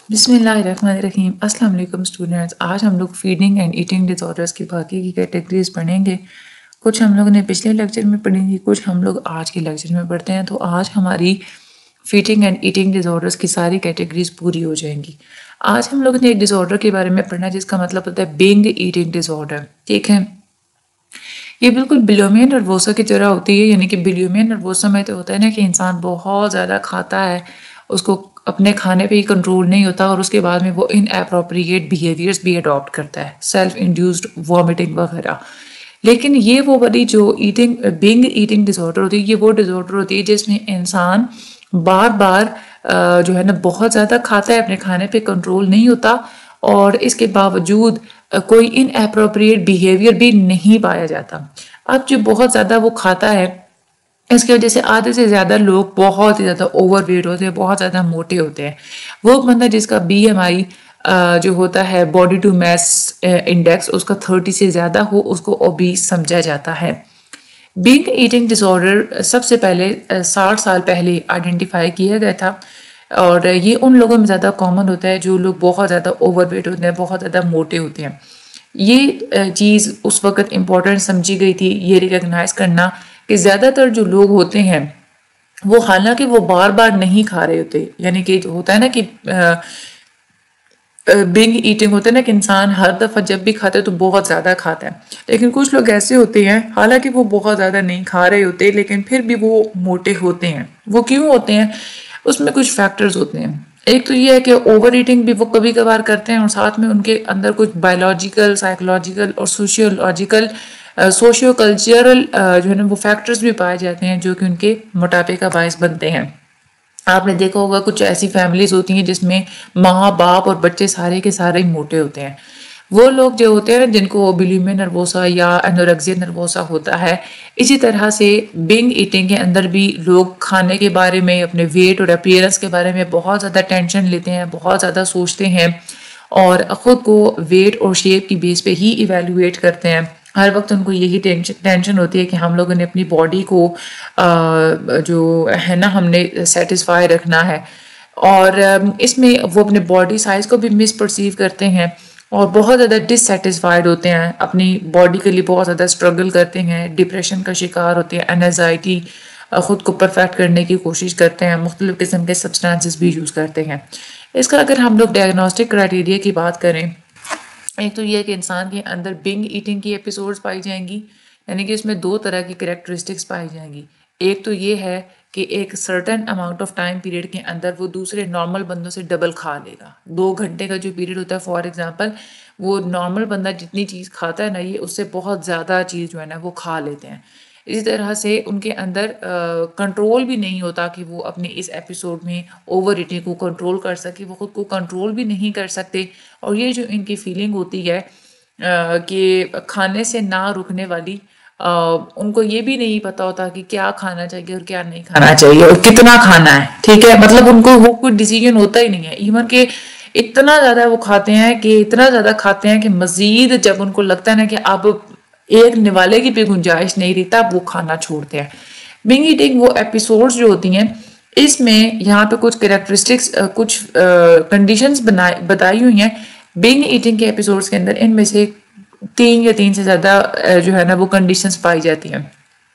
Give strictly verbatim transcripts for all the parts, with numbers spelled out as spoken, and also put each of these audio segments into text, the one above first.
बिस्मिल्लाहिर्रहमानिर्रहीम। अस्सलाम वालेकुम स्टूडेंट्स। आज हम लोग फीडिंग एंड ईटिंग डिसऑर्डर्स की बाकी की कैटेगरीज पढ़ेंगे। कुछ हम लोगों ने पिछले लेक्चर में पढ़ी, कुछ हम लोग आज के लेक्चर में पढ़ते हैं। तो आज हमारी फीडिंग एंड ईटिंग डिसऑर्डर्स की सारी कैटेगरीज पूरी हो जाएंगी। आज हम लोगों ने एक डिसऑर्डर के बारे में पढ़ना जिसका मतलब होता है बिंग ईटिंग डिसऑर्डर। ठीक है, ये बिल्कुल बिलोमिया नर्वोसा की तरह होती है। यानी कि बिलोमिया नर्वोसा में तो होता है ना कि इंसान बहुत ज़्यादा खाता है, उसको अपने खाने पे ही कंट्रोल नहीं होता और उसके बाद में वो इन अप्रोप्रिएट बिहेवियर्स भी अडॉप्ट करता है, सेल्फ इंड्यूस्ड वॉमिटिंग वगैरह। लेकिन ये वो बड़ी जो ईटिंग बिंग ईटिंग डिसऑर्डर होती है, ये वो डिसऑर्डर होती है जिसमें इंसान बार बार जो है ना बहुत ज़्यादा खाता है, अपने खाने पे कंट्रोल नहीं होता और इसके बावजूद कोई इन अप्रोप्रिएट बिहेवियर भी नहीं पाया जाता। अब जो बहुत ज़्यादा वो खाता है, इसकी वजह से आधे से ज़्यादा लोग बहुत ही ज़्यादा ओवरवेट होते हैं, बहुत ज़्यादा मोटे होते हैं। वो बंदा जिसका बी एम आई जो होता है बॉडी टू मैस इंडेक्स उसका थर्टी से ज़्यादा हो, उसको ओबीस समझा जाता है। बिंग ईटिंग डिसऑर्डर सबसे पहले साठ साल पहले आइडेंटिफाई किया गया था और ये उन लोगों में ज़्यादा कॉमन होता है जो लोग बहुत ज़्यादा ओवरवेट होते हैं, बहुत ज़्यादा मोटे होते हैं। ये चीज़ उस वक्त इम्पोर्टेंट समझी गई थी, ये रिकग्नाइज करना कि ज़्यादातर जो लोग होते हैं वो हालांकि वो बार बार नहीं खा रहे होते। यानी कि होता है ना कि बिंग ईटिंग होता है ना कि इंसान हर दफ़ा जब भी खाता है तो बहुत ज़्यादा खाता है, लेकिन कुछ लोग ऐसे होते हैं हालांकि वो बहुत ज़्यादा नहीं खा रहे होते लेकिन फिर भी वो मोटे होते हैं। वो क्यों होते हैं? उसमें कुछ फैक्टर्स होते हैं। एक तो ये है कि ओवर ईटिंग भी वो कभी कभार करते हैं और साथ में उनके अंदर कुछ बायोलॉजिकल, साइकोलॉजिकल और सोशियोलॉजिकल, सोशियो कल्चरल जो है ना वो फैक्टर्स भी पाए जाते हैं जो कि उनके मोटापे का बायस बनते हैं। आपने देखा होगा कुछ ऐसी फैमिलीज होती हैं जिसमें माँ बाप और बच्चे सारे के सारे मोटे होते हैं। वो लोग जो होते हैं ना जिनको बुलिमिया नर्वोसा या एनोरेक्सिया नर्वोसा होता है, इसी तरह से बिंग ईटिंग के अंदर भी लोग खाने के बारे में, अपने वेट और अपीयरेंस के बारे में बहुत ज़्यादा टेंशन लेते हैं, बहुत ज़्यादा सोचते हैं और ख़ुद को वेट और शेप की बेस पे ही इवेल्युएट करते हैं। हर वक्त उनको यही टेंशन टेंशन होती है कि हम लोगों ने अपनी बॉडी को आ, जो है ना हमने सेटिस्फाई रखना है और इसमें वो अपने बॉडी साइज़ को भी मिस परसीव करते हैं और बहुत ज़्यादा डिससेटिस्फाइड होते हैं, अपनी बॉडी के लिए बहुत ज़्यादा स्ट्रगल करते हैं, डिप्रेशन का शिकार होते हैं, एनजाइटी, ख़ुद को परफेक्ट करने की कोशिश करते हैं, मुख्तलिफ़ किस्म के सब्सटेंसेस भी यूज़ करते हैं। इसका अगर हम लोग डायग्नोस्टिक क्राइटेरिया की बात करें, एक तो ये है कि इंसान के अंदर बिंग ईटिंग की एपिसोड्स पाई जाएंगी, यानी कि इसमें दो तरह की कैरेक्टरिस्टिक्स पाई जाएंगी। एक तो ये है कि एक certain amount of time period के अंदर वो दूसरे नॉर्मल बंदों से डबल खा लेगा। दो घंटे का जो पीरियड होता है, फॉर एग्जांपल, वो नॉर्मल बंदा जितनी चीज़ खाता है ना, ये उससे बहुत ज़्यादा चीज़ जो है ना वो खा लेते हैं। इसी तरह से उनके अंदर कंट्रोल भी नहीं होता कि वो अपने इस एपिसोड में ओवर ईटिंग को कंट्रोल कर सके, वो खुद को कंट्रोल भी नहीं कर सकते। और ये जो इनकी फीलिंग होती है कि खाने से ना रुकने वाली, Uh, उनको ये भी नहीं पता होता कि क्या खाना चाहिए और क्या नहीं खाना चाहिए और कितना खाना है। ठीक है, मतलब उनको वो कोई डिसीजन होता ही नहीं है। इवन के इतना ज़्यादा वो खाते हैं कि इतना ज़्यादा खाते हैं कि मज़ीद जब उनको लगता है ना कि अब एक निवाले की भी गुंजाइश नहीं रही तब वो खाना छोड़ते हैं। बिंग ईटिंग वो एपिसोड्स जो होती हैं, इसमें यहाँ पे कुछ कैरेक्टरिस्टिक्स, कुछ कंडीशंस बनाई बताई हुई हैं बिंग ईटिंग के एपिसोड्स के अंदर। इनमें से तीन या तीन से ज़्यादा जो है ना वो कंडीशंस पाई जाती हैं।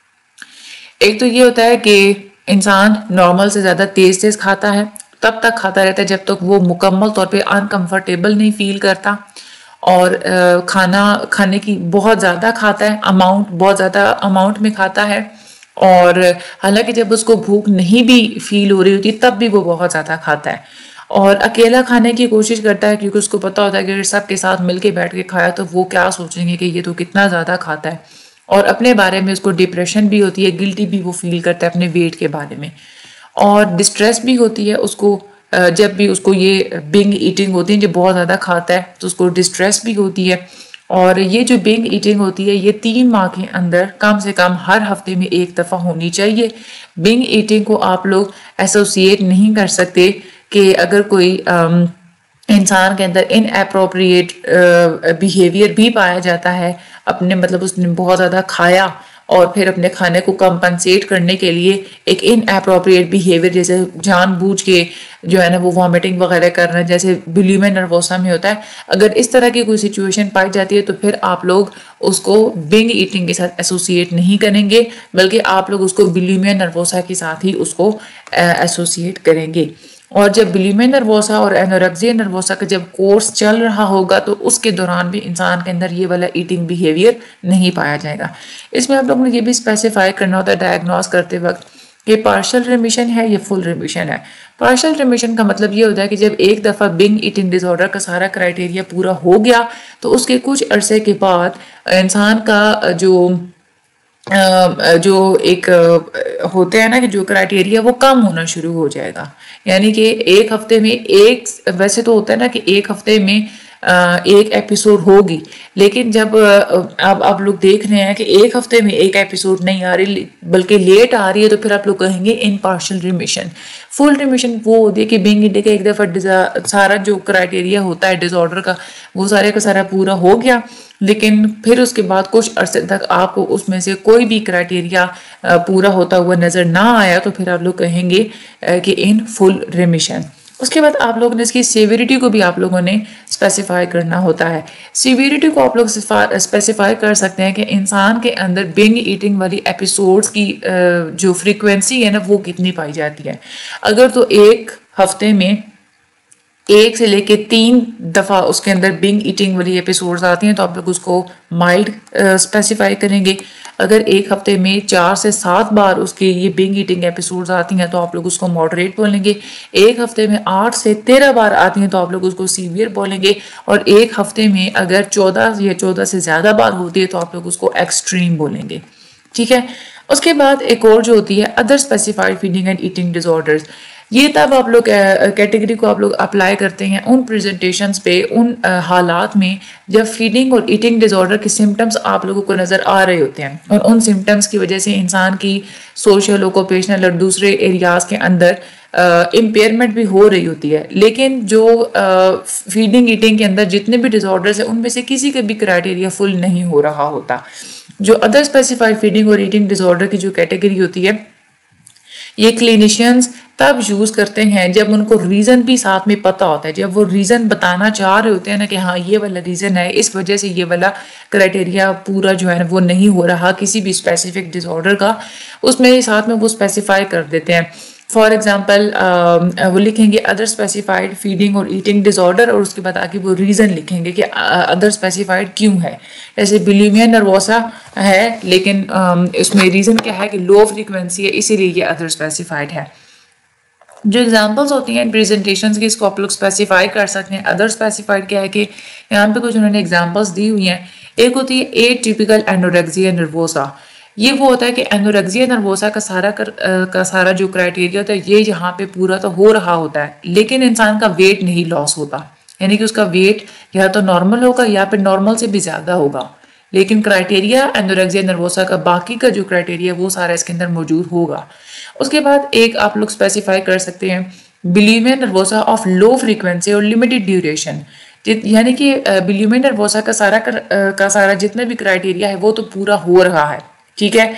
एक तो ये होता है कि इंसान नॉर्मल से ज़्यादा तेज़ तेज़ खाता है, तब तक खाता रहता है जब तक वो मुकम्मल तौर पे अनकंफर्टेबल नहीं फील करता और खाना खाने की बहुत ज़्यादा खाता है, अमाउंट बहुत ज़्यादा अमाउंट में खाता है और हालांकि जब उसको भूख नहीं भी फील हो रही होती तब भी वो बहुत ज़्यादा खाता है और अकेला खाने की कोशिश करता है क्योंकि उसको पता होता है कि अगर सबके साथ मिलके बैठ के खाया तो वो क्या सोचेंगे कि ये तो कितना ज़्यादा खाता है। और अपने बारे में उसको डिप्रेशन भी होती है, गिल्टी भी वो फील करता है अपने वेट के बारे में और डिस्ट्रेस भी होती है उसको। जब भी उसको ये बिंग ईटिंग होती है, जब बहुत ज़्यादा खाता है तो उसको डिस्ट्रेस भी होती है। और ये जो बिंग ईटिंग होती है ये तीन माह के अंदर कम से कम हर हफ्ते में एक दफ़ा होनी चाहिए। बिंग ईटिंग को आप लोग एसोसिएट नहीं कर सकते कि अगर कोई इंसान के अंदर इन अप्रोप्रिएट बिहेवियर भी पाया जाता है, अपने मतलब उसने बहुत ज़्यादा खाया और फिर अपने खाने को कंपनसेट करने के लिए एक इन अप्रोप्रिएट बिहेवियर जैसे जानबूझ के जो है ना वो वॉमिटिंग वगैरह करना जैसे बुलिमिया नर्वोसा में होता है, अगर इस तरह की कोई सिचुएशन पाई जाती है तो फिर आप लोग उसको बिंग ईटिंग के साथ एसोसिएट नहीं करेंगे, बल्कि आप लोग उसको बुलिमिया नर्वोसा के साथ ही उसको एसोसिएट करेंगे। और जब बुलिमिया नर्वोसा और एनोरेक्सिया नर्वोसा का जब कोर्स चल रहा होगा तो उसके दौरान भी इंसान के अंदर ये वाला ईटिंग बिहेवियर नहीं पाया जाएगा। इसमें आप लोगों ने ये भी स्पेसिफाई करना होता है डायग्नोस करते वक्त कि पार्शियल रिमिशन है या फुल रिमिशन है। पार्शियल रिमिशन का मतलब ये होता है कि जब एक दफ़ा बिंग ईटिंग डिसऑर्डर का सारा क्राइटेरिया पूरा हो गया तो उसके कुछ अरसे के बाद इंसान का जो जो एक होते हैं ना कि जो क्राइटेरिया वो कम होना शुरू हो जाएगा। यानी कि एक हफ्ते में एक, वैसे तो होता है ना कि एक हफ्ते में एक एपिसोड होगी, लेकिन जब अब आप लोग देख रहे हैं कि एक हफ्ते में एक एपिसोड नहीं आ रही बल्कि लेट आ रही है तो फिर आप लोग कहेंगे in partial remission. Full remission वो होती है कि बिंग ईटिंग का एक दफ़ा सारा जो क्राइटेरिया होता है डिसऑर्डर का वो सारे का सारा पूरा हो गया, लेकिन फिर उसके बाद कुछ अरसे तक आपको उसमें से कोई भी क्राइटेरिया पूरा होता हुआ नज़र ना आया तो फिर आप लोग कहेंगे कि इन फुल रिमिशन। उसके बाद आप लोगों ने इसकी सीवियरिटी को भी आप लोगों ने स्पेसिफाई करना होता है। सीवियरिटी को आप लोग स्पेसिफाई कर सकते हैं कि इंसान के अंदर बिंग ईटिंग वाली एपिसोड्स की जो फ्रीक्वेंसी है ना वो कितनी पाई जाती है। अगर तो एक हफ्ते में एक से लेके तीन दफ़ा उसके अंदर बिंग ईटिंग वाली एपिसोड्स आती हैं तो आप लोग उसको माइल्ड स्पेसिफाई करेंगे। अगर एक हफ्ते में चार से सात बार उसके ये बिंग ईटिंग एपिसोड्स आती हैं तो आप लोग उसको मॉडरेट बोलेंगे। एक हफ्ते में आठ से तेरह बार आती हैं तो आप लोग उसको सीवियर बोलेंगे। और एक हफ्ते में अगर चौदह या चौदह से ज़्यादा बार होती है तो आप लोग उसको एक्सट्रीम बोलेंगे। ठीक है। उसके बाद एक और जो होती है other specified feeding and eating disorders, ये तब आप लोग कैटेगरी को आप लोग अप्लाई करते हैं उन प्रेजेंटेशंस पे, उन हालात में जब फीडिंग और ईटिंग डिसऑर्डर के सिम्टम्स आप लोगों को नज़र आ रहे होते हैं और उन सिम्टम्स की वजह से इंसान की सोशल, ऑक्यूपेशनल और दूसरे एरियाज के अंदर इम्पेयरमेंट भी हो रही होती है। लेकिन जो फीडिंग ईटिंग के अंदर जितने भी डिसऑर्डर्स हैं उनमें से किसी का भी क्राइटेरिया फुल नहीं हो रहा होता। जो अदर स्पेसिफाइड फीडिंग और ईटिंग डिसऑर्डर की जो कैटेगरी होती है ये क्लिनिशियंस तब यूज़ करते हैं जब उनको रीज़न भी साथ में पता होता है, जब वो रीज़न बताना चाह रहे होते हैं ना कि हाँ ये वाला रीज़न है, इस वजह से ये वाला क्राइटेरिया पूरा जो है ना वो नहीं हो रहा किसी भी स्पेसिफिक डिसऑर्डर का, उसमें साथ में वो स्पेसिफाई कर देते हैं। फॉर एग्जांपल वो लिखेंगे अदर स्पेसिफाइड फीडिंग और ईटिंग डिसऑर्डर और उसके बाद आगे वो रीज़न लिखेंगे कि अदर स्पेसिफाइड क्यों है। जैसे बुलिमिया नर्वोसा है लेकिन इसमें रीज़न क्या है कि लो फ्रीक्वेंसी है इसीलिए ये अदर स्पेसिफाइड है। जो एग्जांपल्स होती हैं इन प्रेजेंटेशंस की इसको आप लोग स्पेसिफाई कर सकते हैं। अदर स्पेसिफाइड क्या है कि यहाँ पे कुछ उन्होंने एग्जांपल्स दी हुई हैं। एक होती है एटिपिकल एनोरेक्सिया नर्वोसा, ये वो होता है कि एनोरेक्सिया नर्वोसा का सारा कर, आ, का सारा जो क्राइटेरिया होता है ये यहाँ पे पूरा तो हो रहा होता है लेकिन इंसान का वेट नहीं लॉस होता, यानी कि उसका वेट या तो नॉर्मल होगा या फिर नॉर्मल से भी ज़्यादा होगा, लेकिन क्राइटेरिया एनोरेक्सिया नर्वोसा का बाकी का जो क्राइटेरिया वो सारा इसके अंदर मौजूद होगा। उसके बाद एक आप लोग स्पेसिफाई कर सकते हैं bulimia nervosa of low frequency और लिमिटेड ड्यूरेशन, यानी कि बुलिमिया नर्वोसा का सारा कर, का सारा जितना भी क्राइटेरिया है वो तो पूरा हो रहा है, ठीक है,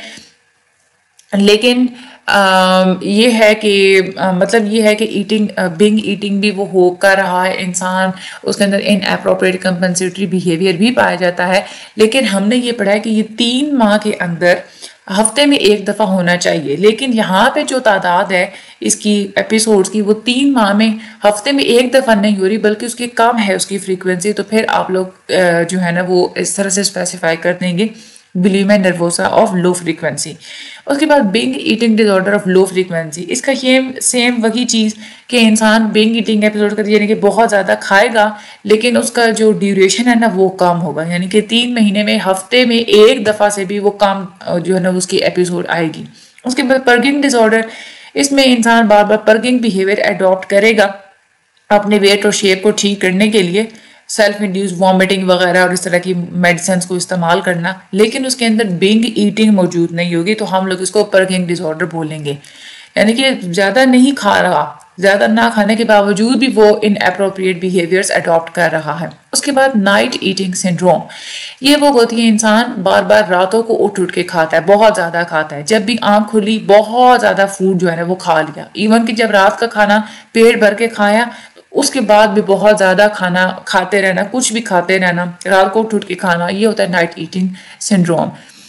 लेकिन आ, ये है कि आ, मतलब ये है कि ईटिंग बिंग ईटिंग भी वो हो कर रहा है इंसान, उसके अंदर इन अप्रोप्रिएट कंपनसेटरी बिहेवियर भी पाया जाता है। लेकिन हमने ये पढ़ा है कि ये तीन माह के अंदर हफ्ते में एक दफ़ा होना चाहिए, लेकिन यहाँ पे जो तादाद है इसकी एपिसोड्स की वो तीन माह में हफ्ते में एक दफ़ा नहीं हो रही बल्कि उसकी कम है उसकी फ्रीक्वेंसी, तो फिर आप लोग जो है ना वो इस तरह से स्पेसिफाई कर देंगे bulimia nervosa of low frequency. उसके बाद binge eating disorder of low frequency, इसका ये सेम वही चीज़ कि इंसान बिंग ईटिंग एपिसोड कर यानी कि बहुत ज़्यादा खाएगा लेकिन उसका जो ड्यूरेशन है ना वो कम होगा, यानी कि तीन महीने में हफ्ते में एक दफ़ा से भी वो कम जो है ना उसकी एपिसोड आएगी। उसके बाद पर्गिंग डिसऑर्डर, इसमें इंसान बार बार पर्गिंग बिहेवियर अडॉप्ट करेगा अपने वेट और शेप को ठीक करने के लिए, सेल्फ इंड्यूस वॉमिटिंग वगैरह और इस तरह की मेडिसिन को इस्तेमाल करना, लेकिन उसके अंदर बिंग ईटिंग मौजूद नहीं होगी तो हम लोग इसको पर्गिंग डिसऑर्डर बोलेंगे। यानी कि ज़्यादा नहीं खा रहा, ज़्यादा ना खाने के बावजूद भी वो इनअप्रोप्रिएट बिहेवियर्स अडॉप्ट कर रहा है। उसके बाद नाइट ईटिंग सिंड्रोम, ये वो होती है इंसान बार बार रातों को उठ उठ के खाता है, बहुत ज़्यादा खाता है, जब भी आँख खुली बहुत ज़्यादा फूड जो है ना वो खा लिया, इवन कि जब रात का खाना पेट भर के खाया उसके बाद भी बहुत ज़्यादा खाना खाते रहना, कुछ भी खाते रहना, रात को उठ उठ के खाना, ये होता है नाइट ईटिंग सिंड्रोम।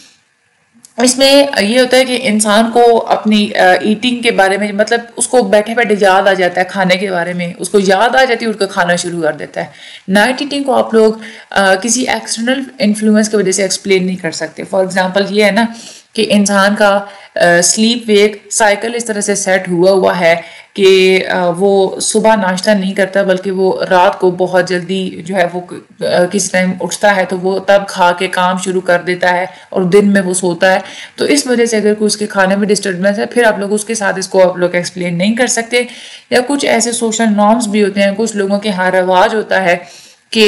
इसमें ये होता है कि इंसान को अपनी ईटिंग के बारे में, मतलब उसको बैठे बैठे याद आ जाता है खाने के बारे में, उसको याद आ जाती है, उठकर खाना शुरू कर देता है। नाइट ईटिंग को आप लोग आ, किसी एक्सटर्नल इन्फ्लुएंस की वजह से एक्सप्लेन नहीं कर सकते। फॉर एग्जांपल ये है ना कि इंसान का स्लीप वेक साइकिल इस तरह से सेट हुआ हुआ है कि वो सुबह नाश्ता नहीं करता, बल्कि वो रात को बहुत जल्दी जो है वो किसी टाइम उठता है तो वो तब खा के काम शुरू कर देता है और दिन में वो सोता है। तो इस वजह से अगर कोई उसके खाने में डिस्टर्बेंस है, फिर आप लोग उसके साथ इसको आप लोग एक्सप्लेन नहीं कर सकते। या कुछ ऐसे सोशल नॉर्म्स भी होते हैं, कुछ लोगों के यहाँ रवाज होता है कि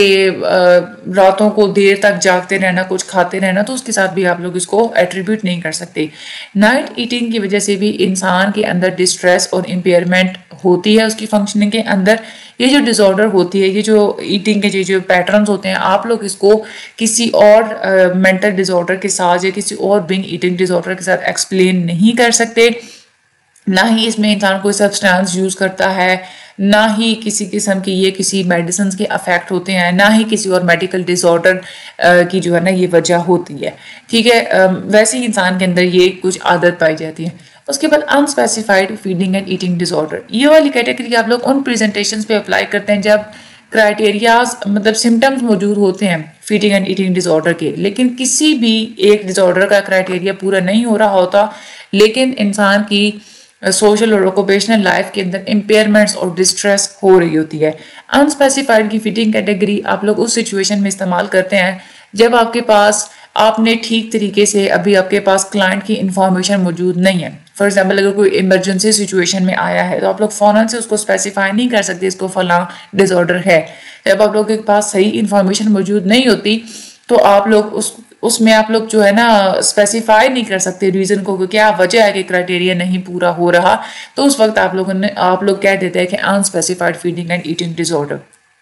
रातों को देर तक जागते रहना, कुछ खाते रहना, तो उसके साथ भी आप लोग इसको एट्रीब्यूट नहीं कर सकते। नाइट ईटिंग की वजह से भी इंसान के अंदर डिस्ट्रेस और इम्पेयरमेंट होती है उसकी फंक्शनिंग के अंदर। ये जो डिसऑर्डर होती है, ये जो ईटिंग के जो पैटर्न्स होते हैं, आप लोग इसको किसी और मेंटल uh, डिसऑर्डर के साथ या किसी और बिंग ईटिंग डिसऑर्डर के साथ एक्सप्लेन नहीं कर सकते। ना ही इसमें इंसान कोई सब्सटेंस यूज करता है, ना ही किसी किस्म की ये किसी मेडिसिन के अफेक्ट होते हैं, ना ही किसी और मेडिकल डिसऑर्डर की जो है ना ये वजह होती है। ठीक है, वैसे ही इंसान के अंदर ये कुछ आदत पाई जाती है। उसके बाद unspecified feeding and eating disorder, ये वाली कैटेगरी आप लोग उन प्रेजेंटेशंस पे अप्लाई करते हैं जब क्राइटेरियाज मतलब सिम्टम्स मौजूद होते हैं फीडिंग एंड ईटिंग डिसऑर्डर के, लेकिन किसी भी एक डिसऑर्डर का क्राइटेरिया पूरा नहीं हो रहा होता, लेकिन इंसान की सोशल और ऑक्यूपेशनल लाइफ के अंदर इम्पेयरमेंट्स और डिस्ट्रेस हो रही होती है। अनस्पेसिफाइड की फीडिंग कैटेगरी आप लोग उस सिचुएशन में इस्तेमाल करते हैं जब आपके पास आपने ठीक तरीके से अभी आपके पास क्लाइंट की इंफॉर्मेशन मौजूद नहीं है। फॉर एग्जाम्पल अगर कोई इमरजेंसी सिचुएशन में आया है तो आप लोग फ़ौरन से उसको स्पेसिफाई नहीं कर सकते इसको फला डिसऑर्डर है। जब आप लोगों के पास सही इंफॉर्मेशन मौजूद नहीं होती तो आप लोग उस उसमें आप लोग जो है ना स्पेसिफाई नहीं कर सकते रीज़न को कि क्या वजह है कि क्राइटेरिया नहीं पूरा हो रहा, तो उस वक्त आप लोगों ने आप लोग कह देते हैं कि unspecified feeding and eating disorder.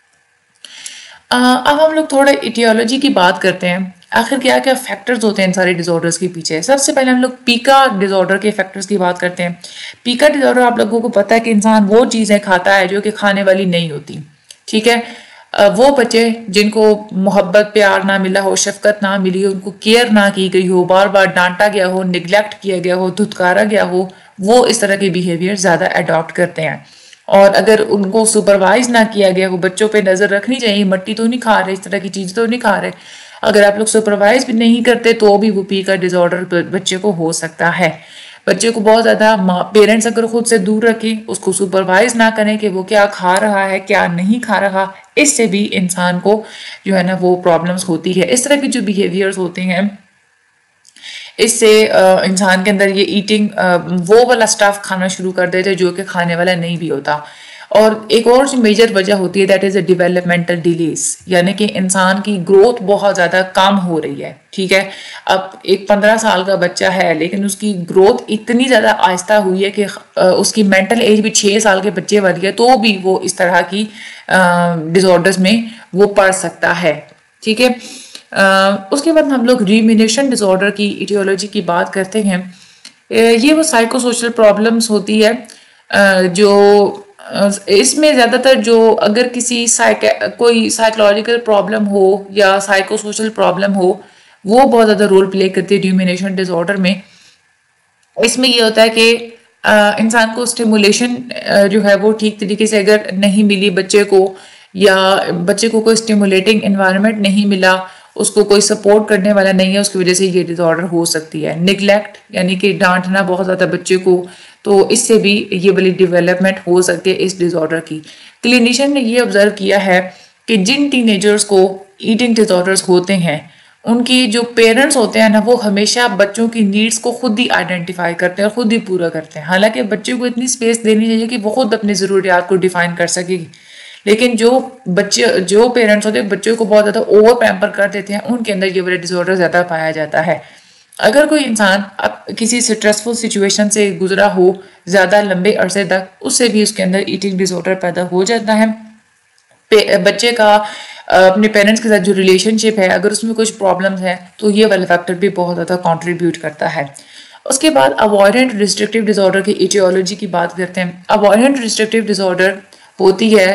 अब हम लोग थोड़ा इटियोलॉजी की बात करते हैं, आखिर क्या क्या फैक्टर्स होते हैं इन सारे डिसऑर्डर्स के पीछे। सबसे पहले हम लोग पीका डिसऑर्डर के फैक्टर्स की बात करते हैं। पीका डिसऑर्डर आप लोगों को पता है कि इंसान वो चीज़ें खाता है जो कि खाने वाली नहीं होती। ठीक है, वो बच्चे जिनको मोहब्बत प्यार ना मिला हो, शफकत ना मिली हो, उनको केयर ना की गई हो, बार बार डांटा गया हो, निगलेक्ट किया गया हो, धुतकारा गया हो, वो इस तरह के बिहेवियर ज़्यादा अडॉप्ट करते हैं। और अगर उनको सुपरवाइज ना किया गया हो, बच्चों पे नज़र रखनी चाहिए, मट्टी तो नहीं खा रहे, इस तरह की चीज़ तो नहीं खा रहे, अगर आप लोग सुपरवाइज भी नहीं करते तो भी वो पी का डिसऑर्डर बच्चे को हो सकता है। बच्चे को बहुत ज़्यादा पेरेंट्स अगर खुद से दूर रखें, उसको सुपरवाइज ना करें कि वो क्या खा रहा है क्या नहीं खा रहा, इससे भी इंसान को जो है ना वो प्रॉब्लम्स होती है। इस तरह के जो बिहेवियर्स होते हैं इससे इंसान के अंदर ये ईटिंग वो वाला स्टफ खाना शुरू कर देते हैं जो कि खाने वाला नहीं भी होता। और एक और जो मेजर वजह होती है that is a developmental delays, यानी कि इंसान की ग्रोथ बहुत ज़्यादा कम हो रही है। ठीक है, अब एक पंद्रह साल का बच्चा है लेकिन उसकी ग्रोथ इतनी ज़्यादा आहिस्ता हुई है कि उसकी मेंटल एज भी छः साल के बच्चे वाली है, तो भी वो इस तरह की डिसऑर्डर्स में वो पड़ सकता है। ठीक है, उसके बाद हम लोग रीमिनेशन डिसऑर्डर की इटियोलॉजी की बात करते हैं। ये वो साइको सोशल प्रॉब्लम्स होती है जो इसमें ज़्यादातर जो अगर किसी साइक कोई साइकोलॉजिकल प्रॉब्लम हो या साइको सोशल प्रॉब्लम हो वो बहुत ज़्यादा रोल प्ले करती है र्यूमिनेशन डिसऑर्डर में। इसमें ये होता है कि इंसान को स्टिमुलेशन जो है वो ठीक तरीके से अगर नहीं मिली बच्चे को, या बच्चे को कोई स्टिमुलेटिंग एनवायरनमेंट नहीं मिला, उसको कोई सपोर्ट करने वाला नहीं है, उसकी वजह से ये डिसऑर्डर हो सकती है। निगलेक्ट यानी कि डांटना बहुत ज़्यादा बच्चे को, तो इससे भी ये वाली डेवलपमेंट हो सकती है इस डिसऑर्डर की। क्लिनिशियन ने ये ऑब्जर्व किया है कि जिन टीनेजर्स को ईटिंग डिसऑर्डर्स होते हैं उनकी जो पेरेंट्स होते हैं ना वो हमेशा बच्चों की नीड्स को खुद ही आइडेंटिफाई करते हैं और खुद ही पूरा करते हैं। हालांकि बच्चे को इतनी स्पेस देनी चाहिए कि वो खुद अपनी ज़रूरियात को डिफाइन कर सकेगी, लेकिन जो बच्चे जो पेरेंट्स होते हैं बच्चों को बहुत ज़्यादा ओवर पैम्पर कर देते हैं, उनके अंदर ये वाला डिसऑर्डर ज़्यादा पाया जाता है। अगर कोई इंसान अब किसी स्ट्रेसफुल सिचुएशन से गुजरा हो ज़्यादा लंबे अरसे तक, उससे भी उसके अंदर ईटिंग डिसऑर्डर पैदा हो जाता है। बच्चे का अपने पेरेंट्स के साथ जो रिलेशनशिप है, अगर उसमें कुछ प्रॉब्लम्स है तो ये वाला फैक्टर भी बहुत ज़्यादा कंट्रीब्यूट करता है। उसके बाद अवॉइडेंट रिस्ट्रिक्टिव डिसऑर्डर की इटियोलॉजी की बात करते हैं। अवॉइडेंट रिस्ट्रिक्टिव डिसऑर्डर होती है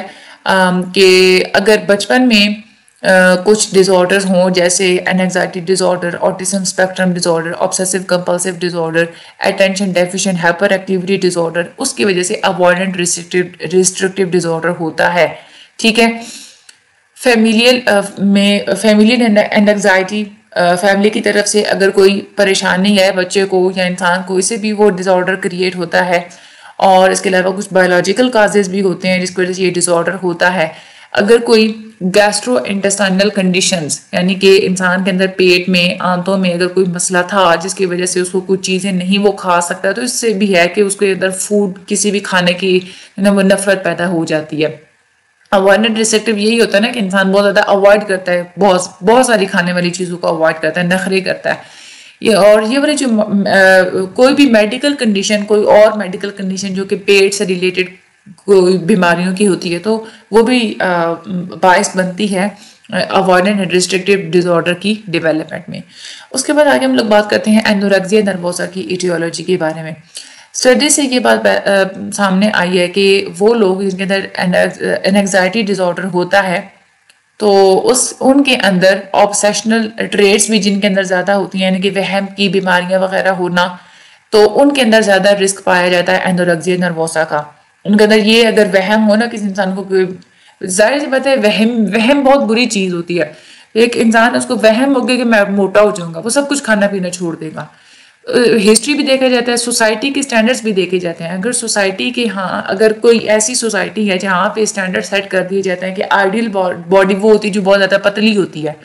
कि अगर बचपन में Uh, कुछ डिसऑर्डर्स हों, जैसे anxiety disorder, autism spectrum disorder, obsessive compulsive disorder, attention deficient hyperactivity disorder, उसकी वजह से अवॉइडेंट रिस्ट्रिक्टिव रिस्ट्रिक्टिव डिसऑर्डर होता है। ठीक है। फैमिलियल में फैमिलियल एंजाइटी, फैमिली की तरफ से अगर कोई परेशानी है बच्चे को या इंसान को, इससे भी वो डिसऑर्डर क्रिएट होता है। और इसके अलावा कुछ बायोलॉजिकल काजेज भी होते हैं जिसकी वजह से ये डिसऑर्डर होता है। अगर कोई गैस्ट्रो इंटेस्टाइनल कंडीशंस, यानी कि इंसान के अंदर पेट में, आंतों में अगर कोई मसला था जिसकी वजह से उसको कुछ चीज़ें नहीं वो खा सकता, तो इससे भी है कि उसके अंदर फूड, किसी भी खाने की ना वो नफरत पैदा हो जाती है। अवॉइडेंट रिस्ट्रिक्टिव यही होता है ना कि इंसान बहुत ज़्यादा अवॉइड करता है, बहुत बहुत सारी खाने वाली चीज़ों को अवॉइड करता है, नखरे करता है ये। और ये वाली जो आ, कोई भी मेडिकल कंडीशन, कोई और मेडिकल कंडीशन जो कि पेट से रिलेटेड कोई बीमारियों की होती है, तो वो भी बायस बनती है अवॉइडेंट एंड रिस्ट्रिक्टिव डिसऑर्डर की डेवलपमेंट में। उसके बाद आगे हम लोग बात करते हैं एनोरेक्सिया नर्वोसा की इटियोलॉजी के बारे में। स्टडी से ये बात आ, सामने आई है कि वो लोग जिनके अंदर एंजाइटी डिसऑर्डर होता है, तो उस उनके अंदर ऑब्सेशनल ट्रेट्स भी जिनके अंदर ज़्यादा होती हैं, यानी कि वहम की बीमारियां वगैरह होना, तो उनके अंदर ज़्यादा रिस्क पाया जाता है एनोरेक्सिया नर्वोसा का। उनके अंदर ये अगर वहम हो ना किसी इंसान को, जाहिर सी बात है वहम वहम बहुत बुरी चीज़ होती है। एक इंसान उसको वहम हो गया कि मैं मोटा हो जाऊंगा, वो सब कुछ खाना पीना छोड़ देगा। हिस्ट्री भी देखा जाता है, सोसाइटी के स्टैंडर्ड्स भी देखे जाते हैं। अगर सोसाइटी के, हाँ अगर कोई ऐसी सोसाइटी है जहाँ पे स्टैंडर्ड सेट कर दिए जाते हैं कि आइडियल बॉडी वो होती है जो बहुत ज़्यादा पतली होती है,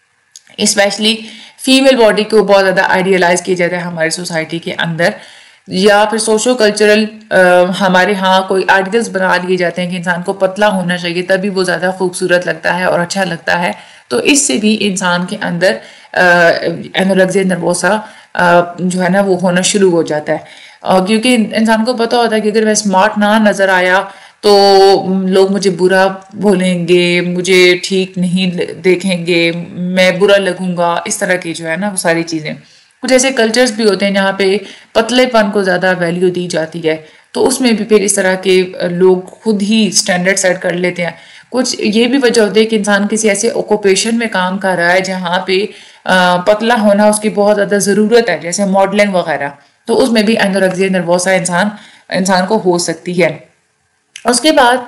स्पेशली फीमेल बॉडी को बहुत ज़्यादा आइडियलाइज किया जाता है हमारी सोसाइटी के अंदर, या फिर सोशो कल्चरल हमारे यहाँ कोई आइडियल्स बना लिए जाते हैं कि इंसान को पतला होना चाहिए तभी वो ज़्यादा खूबसूरत लगता है और अच्छा लगता है। तो इससे भी इंसान के अंदर एनोरेक्सिया नर्वोसा जो है ना वो होना शुरू हो जाता है। और क्योंकि इंसान को पता होता है कि अगर मैं स्मार्ट ना नज़र आया तो लोग मुझे बुरा बोलेंगे, मुझे ठीक नहीं देखेंगे, मैं बुरा लगूंगा, इस तरह की जो है ना वो सारी चीज़ें। कुछ ऐसे कल्चर्स भी होते हैं जहाँ पे पतलेपन को ज़्यादा वैल्यू दी जाती है, तो उसमें भी फिर इस तरह के लोग खुद ही स्टैंडर्ड सेट कर लेते हैं। कुछ ये भी वजह होती है कि इंसान किसी ऐसे ऑक्यूपेशन में काम कर रहा है जहाँ पे पतला होना उसकी बहुत ज़्यादा ज़रूरत है, जैसे मॉडलिंग वगैरह, तो उसमें भी एनोरेक्सिया नर्वोसा इंसान इंसान को हो सकती है। उसके बाद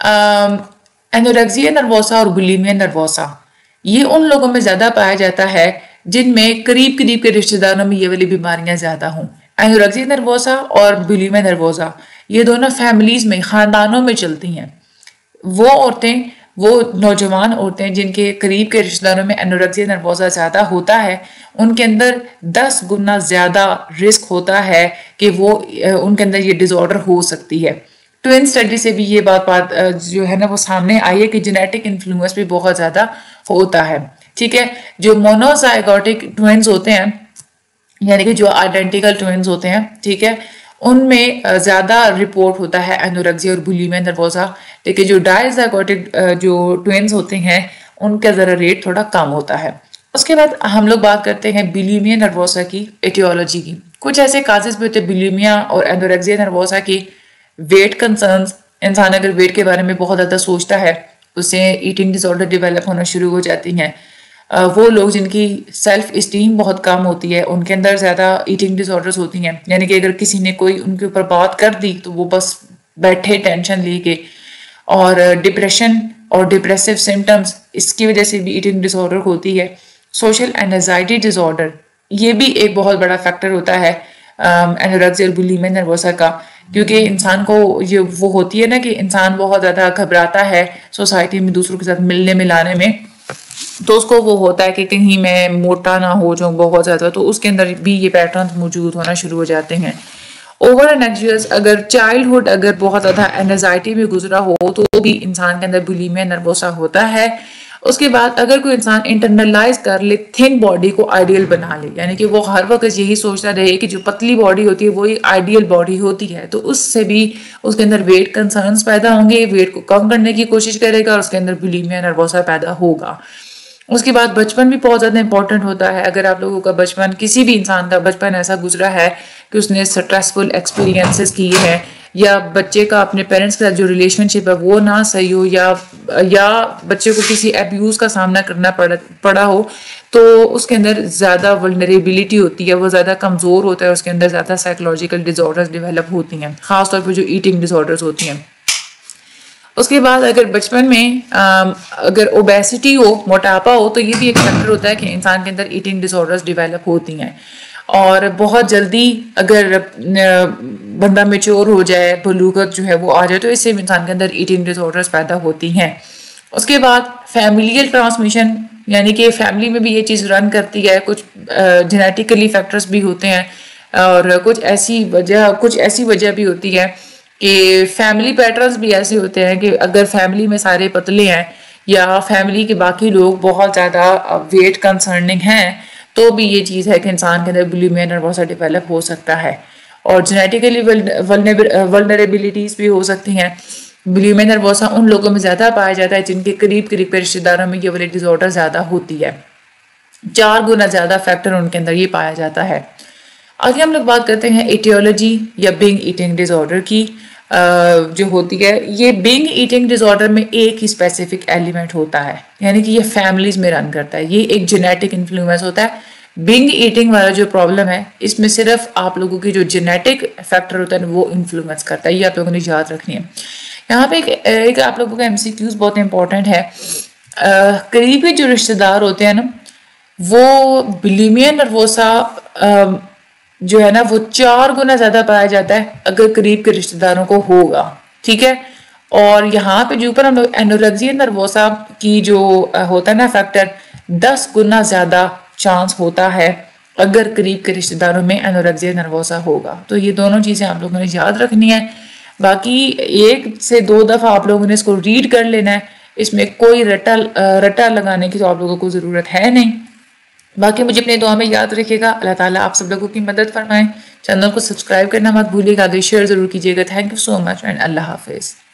एनोरेक्सिया नर्वोसा और बुलिमिया नर्वोसा ये उन लोगों में ज़्यादा पाया जाता है जिनमें करीब करीब के रिश्तेदारों में ये वाली बीमारियां ज़्यादा हों। एनोरेक्सिया नर्वोसा और बुलिमिया नर्वोसा ये दोनों फैमिलीज में, ख़ानदानों में चलती हैं। वो औरतें, वो नौजवान औरतें जिनके करीब के रिश्तेदारों में एनोरेक्सिया नर्वोसा ज़्यादा होता है, उनके अंदर दस गुना ज़्यादा रिस्क होता है कि वो उनके अंदर ये डिसऑर्डर हो सकती है। ट्विन स्टडी से भी ये बात बात जो है ना वो सामने आई है कि जेनेटिक इन्फ्लुएंस भी बहुत ज़्यादा होता है। ठीक है। जो मोनोजाइगोटिक ट्विन्स होते हैं, यानी कि जो आइडेंटिकल ट्विन्स होते हैं, ठीक है, उनमें ज़्यादा रिपोर्ट होता है एनोरेक्सिया और बुलिमिया नर्वोसा, लेकिन जो डाइजाइगोटिक जो ट्विन्स होते हैं उनका ज़रा रेट थोड़ा कम होता है। उसके बाद हम लोग बात करते हैं बुलिमिया नर्वोसा की एटियोलॉजी की। कुछ ऐसे काजेस भी होते हैं बुलिमिया और एनोरेक्सिया नर्वोसा की। वेट कंसर्न्स, इंसान अगर वेट के बारे में बहुत ज़्यादा सोचता है उससे ईटिंग डिसऑर्डर डेवलप होना शुरू हो जाती हैं। वो लोग जिनकी सेल्फ इस्टीम बहुत कम होती है उनके अंदर ज़्यादा ईटिंग डिसऑर्डर्स होती हैं, यानी कि अगर किसी ने कोई उनके ऊपर बात कर दी तो वो बस बैठे टेंशन लेके। और डिप्रेशन और डिप्रेसिव सिम्टम्स, इसकी वजह से भी ईटिंग डिसऑर्डर होती है। सोशल एंजाइटी डिसऑर्डर, ये भी एक बहुत बड़ा फैक्टर होता है एनोरेक्सिया और बुलिमिया नर्वोसा का, क्योंकि इंसान को ये वो होती है ना कि इंसान बहुत ज़्यादा घबराता है सोसाइटी में दूसरों के साथ मिलने मिलाने में, तो उसको वो होता है कि कहीं मैं मोटा ना हो जाऊँ बहुत ज़्यादा, तो उसके अंदर भी ये पैटर्न मौजूद होना शुरू हो जाते हैं। ओवर एनर्जियस, अगर चाइल्डहुड अगर बहुत ज़्यादा एनजाइटी में गुजरा हो तो भी इंसान के अंदर बुलिमिया नर्वोसा होता है। उसके बाद अगर कोई इंसान इंटरनलाइज कर ले थिन बॉडी को आइडियल बना ले, यानी कि वो हर वक्त यही सोचता रहे कि जो पतली बॉडी होती है वो ही आइडियल बॉडी होती है, तो उससे भी उसके अंदर वेट कंसर्न्स पैदा होंगे, वेट को कम करने की कोशिश करेगा और उसके अंदर बुलिमिया नर्वोसा पैदा होगा। उसके बाद बचपन भी बहुत ज़्यादा इंपॉर्टेंट होता है। अगर आप लोगों का बचपन, किसी भी इंसान का बचपन ऐसा गुजरा है कि उसने स्ट्रेसफुल एक्सपीरियंसेस किए हैं, या बच्चे का अपने पेरेंट्स के साथ जो रिलेशनशिप है वो ना सही हो, या या बच्चे को किसी अब्यूज़ का सामना करना पड़ा पड़ा हो, तो उसके अंदर ज़्यादा वल्नरेबिलिटी होती है, वो ज़्यादा कमज़ोर होता है, उसके अंदर ज़्यादा साइकोलॉजिकल डिजॉर्डर्स डेवलप होती हैं, ख़ासतौर पर जो ईटिंग डिसऑर्डर्स होती हैं। उसके बाद अगर बचपन में आ, अगर ओबेसिटी हो, मोटापा हो, तो ये भी एक फैक्टर होता है कि इंसान के अंदर ईटिंग डिसऑर्डर्स डेवलप होती हैं। और बहुत जल्दी अगर बंदा मेच्योर हो जाए, बलूगत जो है वो आ जाए, तो इससे इंसान के अंदर ईटिंग डिसऑर्डर्स पैदा होती हैं। उसके बाद फैमिलियल ट्रांसमिशन, यानी कि फैमिली में भी ये चीज़ रन करती है, कुछ जेनेटिकली फैक्टर्स भी होते हैं और कुछ ऐसी वजह कुछ ऐसी वजह भी होती है कि फैमिली पैटर्न्स भी ऐसे होते हैं कि अगर फैमिली में सारे पतले हैं या फैमिली के बाकी लोग बहुत ज़्यादा वेट कंसर्निंग हैं, तो भी ये चीज़ है कि इंसान के अंदर बुलिमिया नर्वोसा डेवलप हो सकता है। और जेनेटिकली वल्नरेबिलिटीज़ भी हो सकती हैं। बुलिमिया नर्वोसा उन लोगों में ज़्यादा पाया जाता है जिनके करीब करीब के रिश्तेदारों में ये वाली डिसऑर्डर ज़्यादा होती है, चार गुना ज़्यादा फैक्टर उनके अंदर ये पाया जाता है। आगे हम लोग बात करते हैं एटियोलॉजी या बिंग ईटिंग डिसऑर्डर की। जो होती है, ये बिंग ईटिंग डिसऑर्डर में एक ही स्पेसिफिक एलिमेंट होता है, यानी कि ये फैमिलीज में रन करता है, ये एक जेनेटिक इन्फ्लुएंस होता है। बिंग ईटिंग वाला जो प्रॉब्लम है, इसमें सिर्फ आप लोगों की जो जेनेटिक फैक्टर होता है वो इन्फ्लुएंस करता है, ये आप लोगों ने याद रखनी है। यहाँ पे एक, एक आप लोगों का एमसीक्यूज बहुत इंपॉर्टेंट है। करीबी जो रिश्तेदार होते हैं ना, वो बुलिमिया नर्वोसा जो है ना वो चार गुना ज्यादा पाया जाता है अगर करीब के रिश्तेदारों को होगा, ठीक है। और यहाँ पे जो ऊपर हम लोग एनोरेक्सिया नर्वोसा की जो होता है ना फैक्टर, दस गुना ज्यादा चांस होता है अगर करीब के रिश्तेदारों में एनोरेक्सिया नर्वोसा होगा। तो ये दोनों चीजें आप लोगों ने याद रखनी है। बाकी एक से दो दफा आप लोगों ने इसको रीड कर लेना है, इसमें कोई रटा रटा लगाने की तो आप लोगों को जरूरत है नहीं। बाकी मुझे अपने दुआ में याद रखिएगा। अल्लाह ताला आप सब लोगों की मदद फरमाएं। चैनल को सब्सक्राइब करना मत भूलिएगा, शेयर जरूर कीजिएगा। Thank you so much and अल्लाह हाफिज।